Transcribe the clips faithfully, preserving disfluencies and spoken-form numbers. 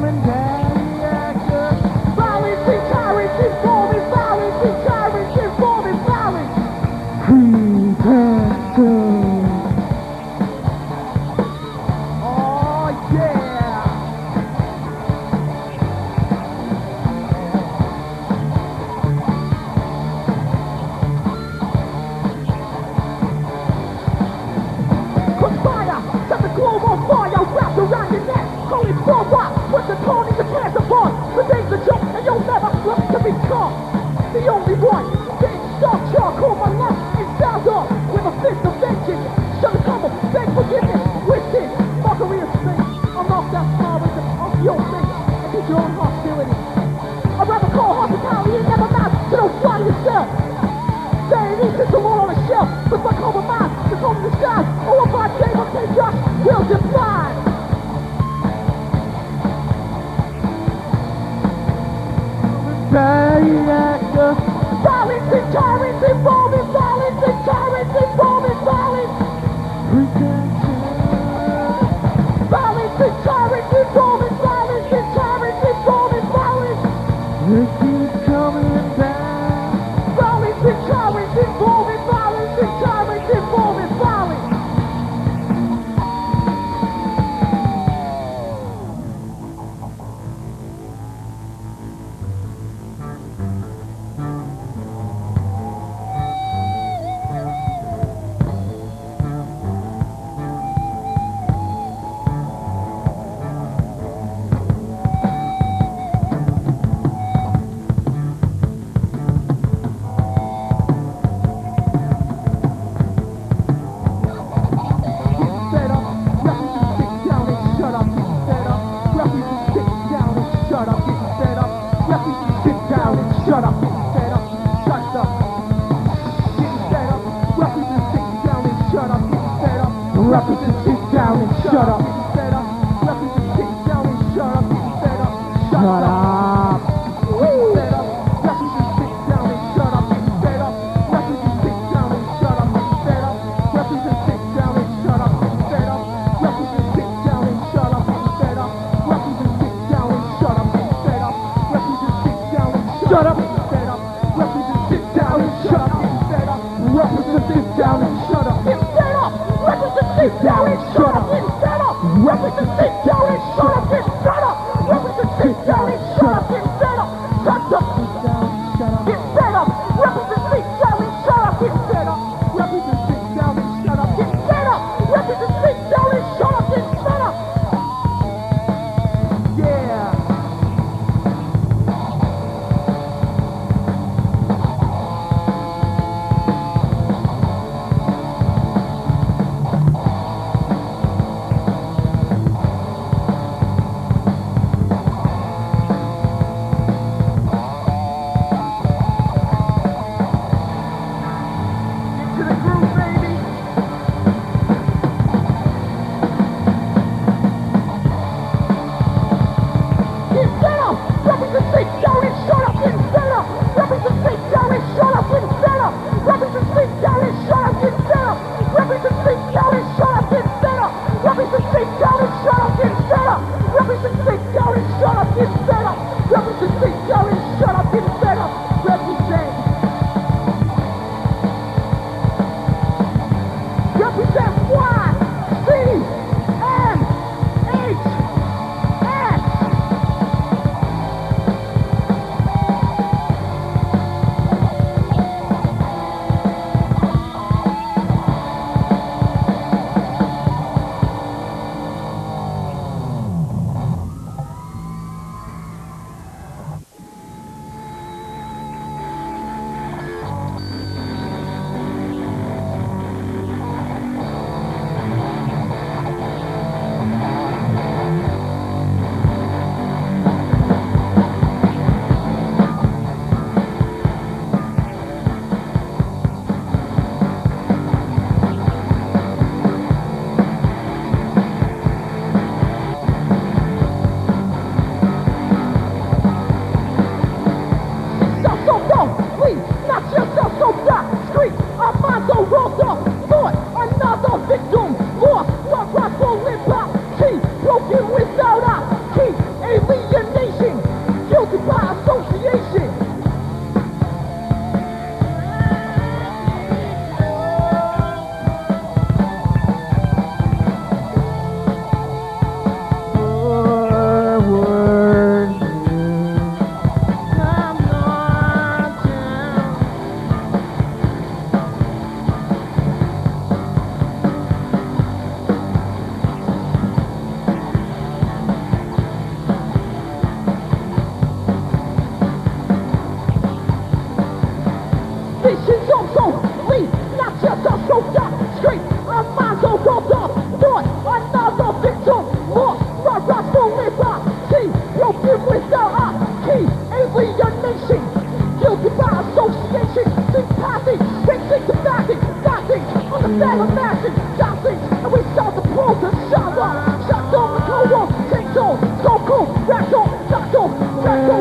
coming down the actor. Violence and tyrants informing, violence and tyrants informing, violence. Pretension. Oh yeah. Conspire, set the globe on fire, wrapped around your neck. Holy for what? Put the tone in your pants upon. The day's a joke and you'll never look to be caught. The only one, getting dark charcoal, my left is sound off with a fist of vengeance. Shut the trouble, beg forgiveness, wish it. Mockery of space, unlock that smile with the of your face and keep your own hostility. I'd rather call hospitality and never match to don't fly yourself. Saying these is the wall on the shelf, with my compromise, the home in the sky. All of my day, my day, Josh, will define. Dying actor. Violence and tyrants involving, violence and tyrants involving, violence. Pretension. Violence and tyrants involving, violence and tyrants involving, violence. It keeps coming down. Violence and tyrants involving, violence and tyrants involving, violence. Represent, sit down and shut up. Represent, sit down and shut up. Shut up. Represent, sit down and shut up. Represent, sit down and shut up. Represent, sit down and shut up. Represent, sit down and shut up. Represent, sit down and shut up. Represent, sit down and shut up. Represent, sit down and shut up. Represent, sit down and shut up. Represent, sit down and shut up. Represent, sit down and shut up. Represent, sit down and shut up. Shut up. Get fed up. Represent, sit down and shut up. Get fed up. Represent, sit down and shut up. Get fed up. Represent, sit down and shut up. Get fed up. Yeah.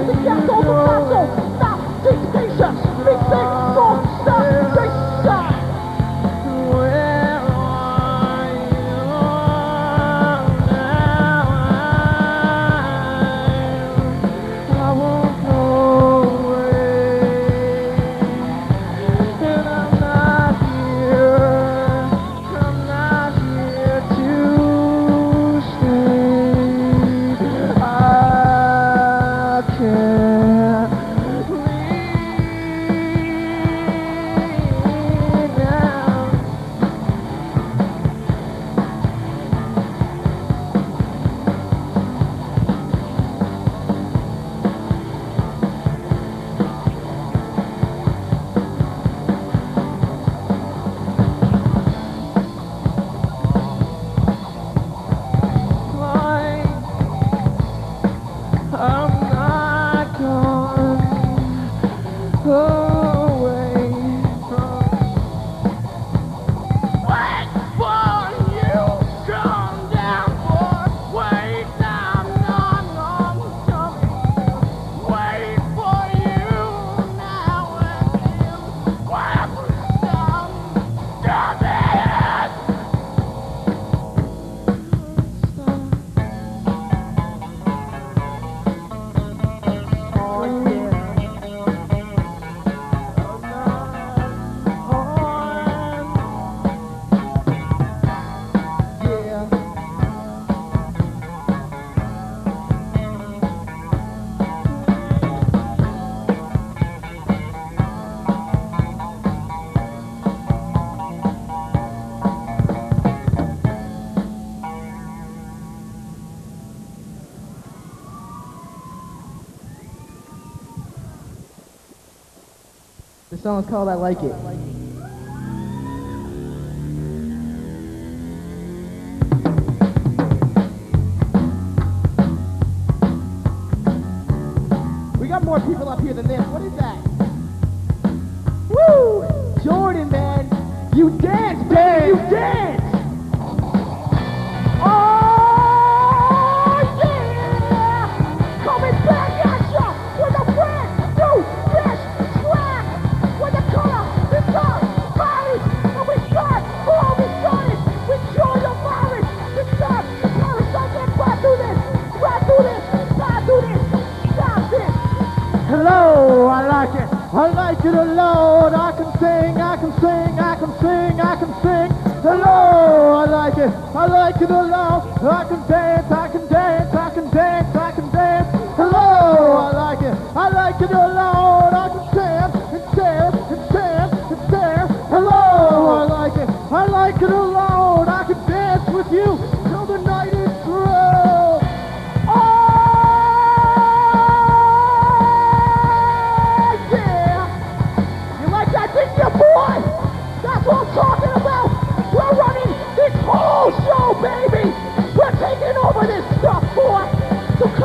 The song's called I Like It. We got more people up here than this. What is that? Woo! Jordan, man. You dance, baby. You dance. Oh, yeah. Coming back at ya with a brand new fresh track. With the color, the top, bodies. And we start all we started. We join the virus. The top, the color, something. Right through this. Right through this. Right through this. Stop this. Hello, I like it. I like it a lot. I can sing, I can sing, I can sing, I can sing. Hello, I like it. I like it a lot. I can dance, I can dance, I can dance, I can dance. Hello, I like it. I like it a lot. I can dance and dance and dance and dance. Hello, I like it. I like it a lot. I can dance with you till the night is through. Oh, yeah. You like that, didn't you, boy? That's what I'm talking about. We're running this whole show, baby. We're taking over this stuff, boy. So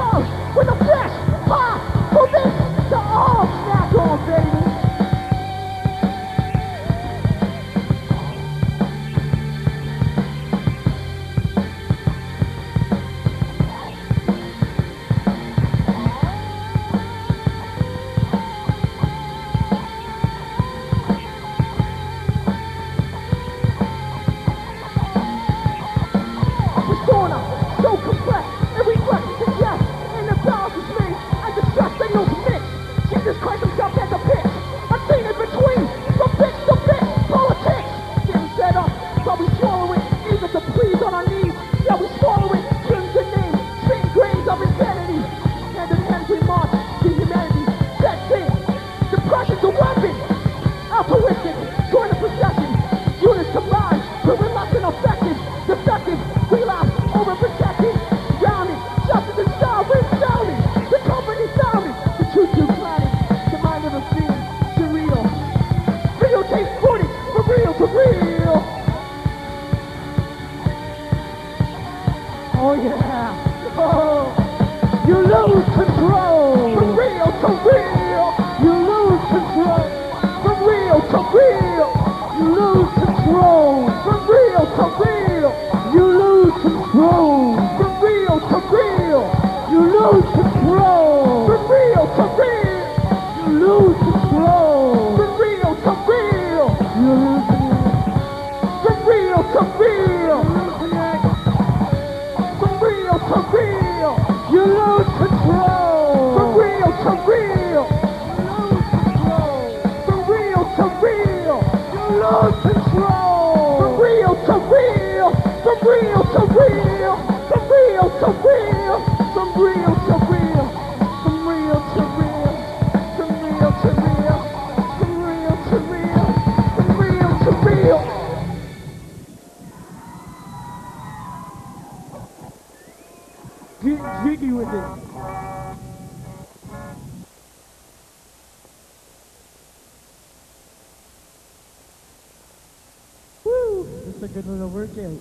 just a good little workout.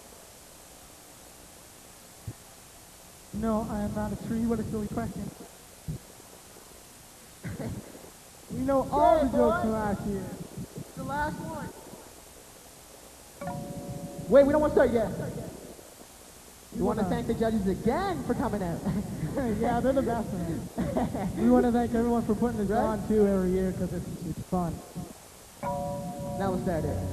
No, I am not a tree. What a silly question. We know all Yeah, the jokes boy. from last year. The last one. Wait, we don't want to start yet. We want to thank the judges again for coming out. Yeah, they're the best, man. We want to thank everyone for putting this Right? on, too, every year, because it's, it's fun. Now we'll start it.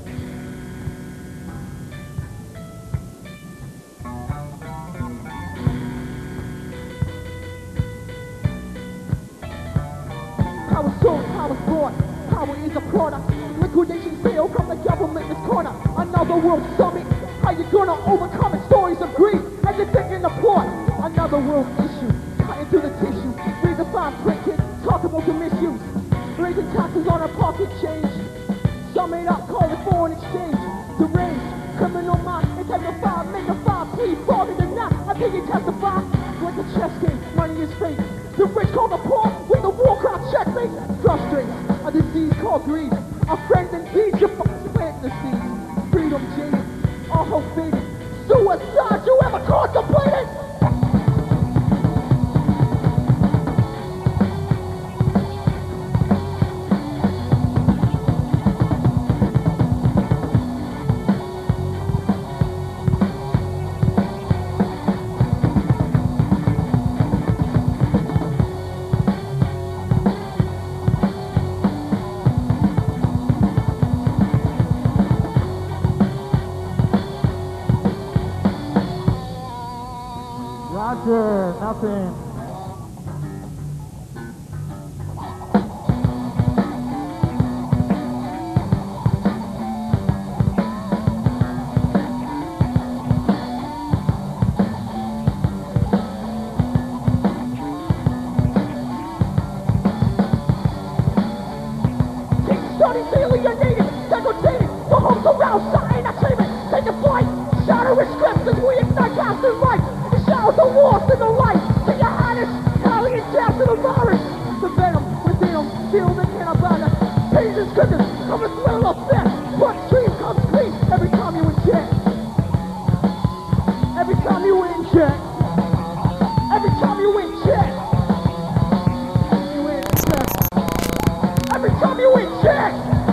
Power sold, power bought. Power is a product. Liquidation sale from the government this corner. Another world summit. How you gonna overcome it? Stories of greed. Everything in the plot. Another world issue. Cutting through the tissue. Read the fine print, kid. Talk about the misuse. Raising taxes on our pocket change. Sum it up, call it foreign exchange. Deranged, criminal mind. Intensify, make a fire. Please, farther than that. I think you testify. Like a chess game, money is fake. The rich call the poor with the Warcraft checkmate. Frustrates, a disease called greed. A friend indeed, you fucking plant the seeds. Freedom jaded, all hope faded. Suicide, you ever contemplated? Roger, nothing. Studies alienated, segregated, the homes around, sign achievement, taking flight, shattering scripts as we ignite past and right, the shadows, the walls, and the light, to your highness, carrying down to the virus, the venom within them, feel the cannabis, pain is goodness, come and smell of death, but stream comes clean every time you inject, every time you inject, every time you inject, you inject, every time you inject.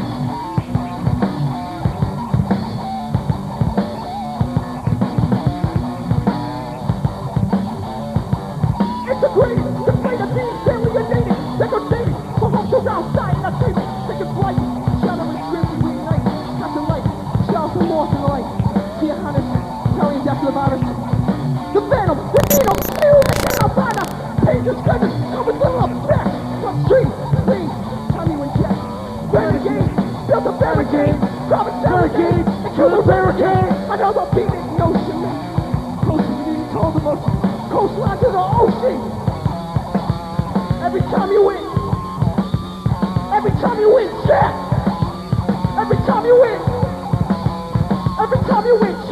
Integrated, deflated, being alienated, segregated, for homes around, sight, not treatment, taking flight, shattering scripts, we ignite, got the light, shouts the lost in the light, dear highness, carrying death to the virus, the venom, the needle, feel the cannabis, pain is goodness, come with little effect, from street, clean, time you inject, barricade, build a barricade, grab a barricade, and kill the barricade, another beating notion, close to being told the most, coastline to the ocean. Every time you win, every time you win, check. Every time you win, every time you win,